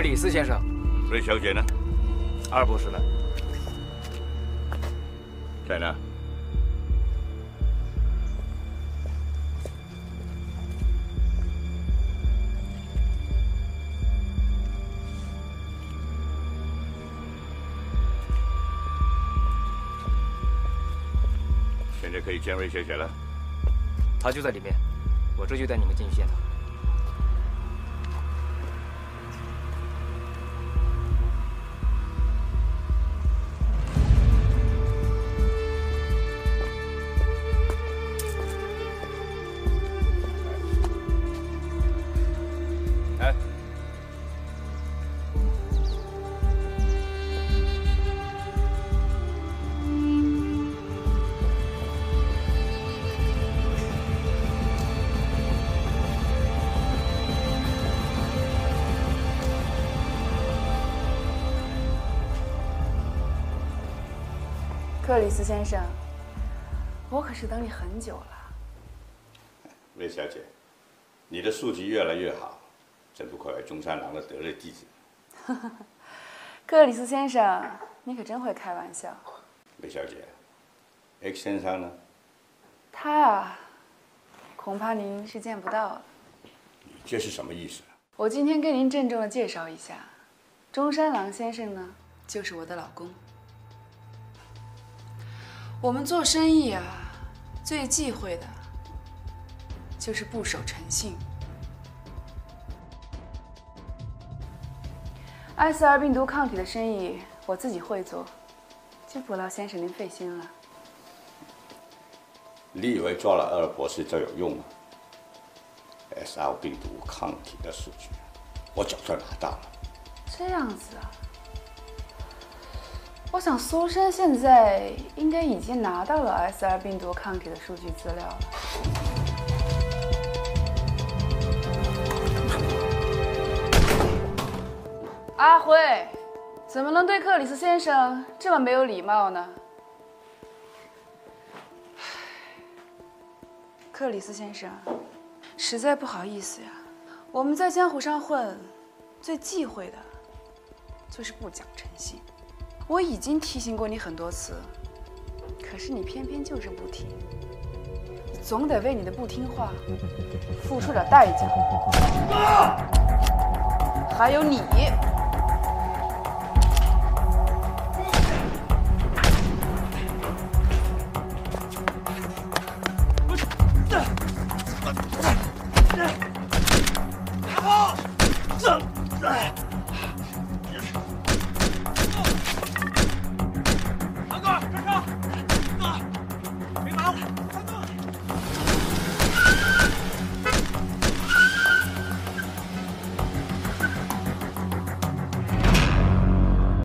克里斯先生， 瑞小姐呢？ 二博士呢？ 在呢。现在可以见瑞小姐了。 她就在里面，我这就带你们进去见她。 克里斯先生，我可是等你很久了。 魏小姐，你的数据越来越好，真不愧为中山狼的得力弟子。 克里斯先生，你可真会开玩笑。 魏小姐 ，X 先生呢？ 他啊，恐怕您是见不到了。 你这是什么意思？ 我今天跟您郑重的介绍一下，中山狼先生呢，就是我的老公。 我们做生意啊，最忌讳的就是不守诚信。ICR 病毒抗体的生意我自己会做，就不劳先生您费心了。 你以为抓了二博士就有用吗 ？SR 病毒抗体的数据，我早就拿到了。 这样子啊。 我想苏珊现在应该已经拿到了 SR 病毒抗体的数据资料了。阿辉，怎么能对克里斯先生这么没有礼貌呢？克里斯先生，实在不好意思呀，我们在江湖上混，最忌讳的就是不讲诚信。 我已经提醒过你很多次，可是你偏偏就是不听。你总得为你的不听话付出点代价。还有你。